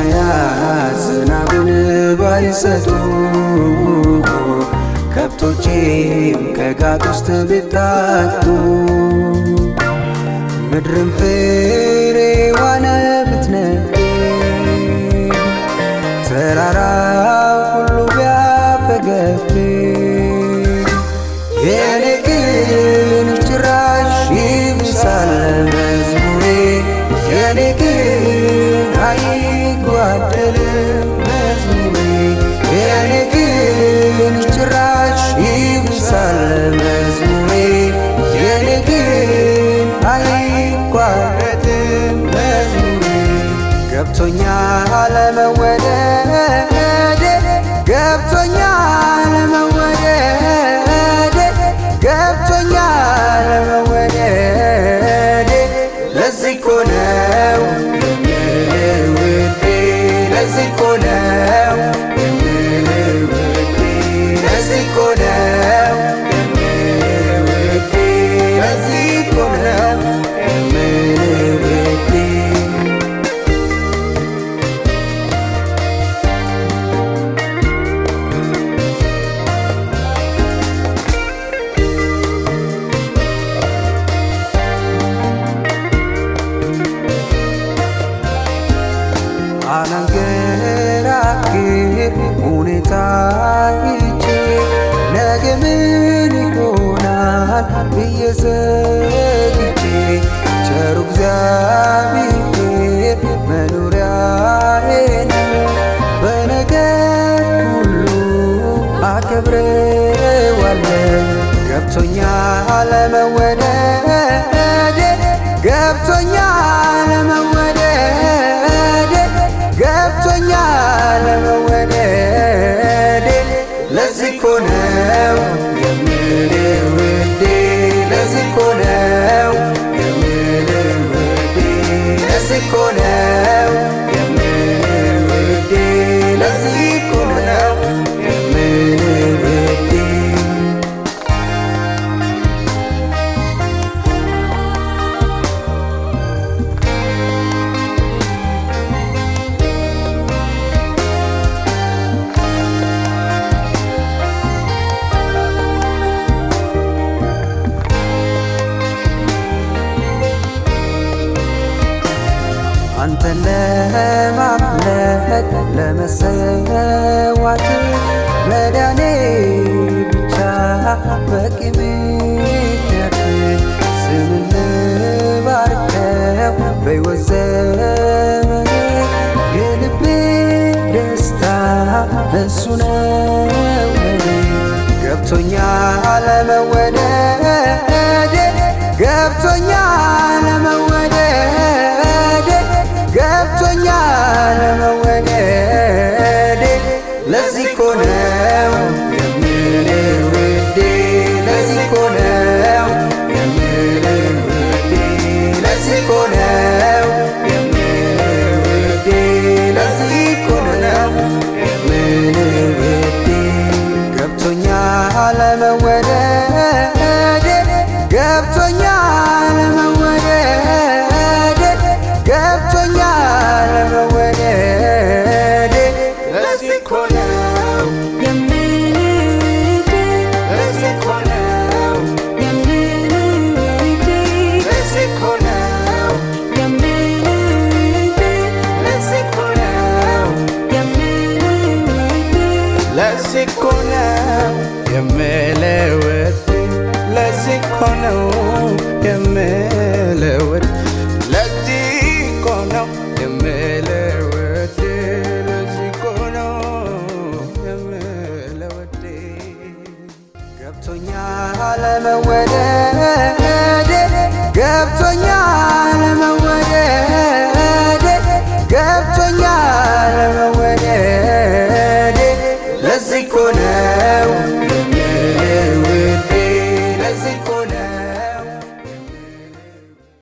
ሰማያት ዝናብን ባይሰጡ ከብቶቼም ከጋጥ ውስጥ ቢታጡ ምድርም ፍሬዋን ብትነግር ተራራው ሁሉ ቢያፈገፍግ የኔ ግን ጭራሽ ይብሳል መዝሙሬ የኔ ግን አይጓደልም መዝሙሬ የኔ ግን ጭራሽ ይብሳል መዝሙሬ የኔ ግን አይጓደልም መዝሙሬ ገብቶኛል መወደድ ገብቶኛል መወደድ ገብቶኛል መወደድ ለዚህ እኮ ነው የምልህ ውዴ ለዚህ እኮ ነው የምልህ ውዴ ለዚህ እኮ ነው የምልህ ውዴ ለዚህ እኮ ነው የምልህ ውዴ አላንገራግር ሁኔታ ይቼ ነገ ምን ይሆናል ብዬ ሰግቼ ቸሩ እግዚአብሔር መኖሪያዬ ነው በነገር ሁሉ አከብረዋለሁ ገብቶኛል መወደድ ገብቶኛል መወደድ ገብቶኛል መወደድ ለዚህ እኮ ነው የምልህ ውዴ ለዚህ እኮ ነው የምልህ ውዴ ለዚህ እኮ ነው የምልህ ውዴ ለዚህ እኮ ነው የምልህ ውዴ አንተን ለማምለክ ለመሰዋት መዳኔ ብቻ በቂ ምክንያት ስምን ልባርከው በሕይወት ዘመኔ የልቤ ደስታ እሱ ነው ለኔ ገብቶኛል መወደድ ገብቶኛል መወደድ ገብቶኛል መወደድ ለዚህ እኮ ነው የምልህ ውዴ ለዚህ እኮ ነው የምልህ ውዴ ለዚህ እኮ ነው የምልህ ውዴ ለዚህ እኮ ነው የምልህ ውዴ ገብቶኛል መወደድ ገብቶኛል መወደድ ገብቶኛል መወደድ ለዚህ እኮ ነው የምልህ ለዚህ እኮ ነው የምልህ ለዚህ እኮ ነው የምልህ ለዚህ እኮ ነው የምልህ ለዚህ እኮ ነው የምልህ ለዚህ እኮ ነው የምልህ ለዚህ እኮ ነው የምልህ ለዚህ እኮ ነው የምልህ ገብቶኛል መወደድ ገብቶኛል መወደድ ገብቶኛል መወደድ ለዚህ እኮ ነው